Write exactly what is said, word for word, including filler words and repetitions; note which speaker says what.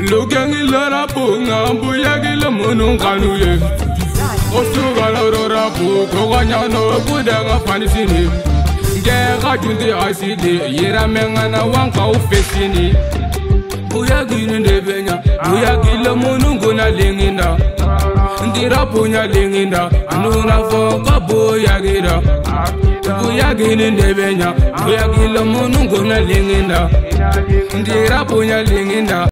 Speaker 1: Lugangila rapunga, buyagila mununganuye. Osugala rapu, Koganyano, Budanga Fanisini. Gera Jundi Asidi, Yeramengana Wanka Ufesini. Buyagin de Benya, Buyagila Mununguna Linginda. Ndirapunya Linginda, Anuna Foka Buyagira. Buyagin de Benya, Buyagila Mununguna Linginda. Ndirapunya Linginda,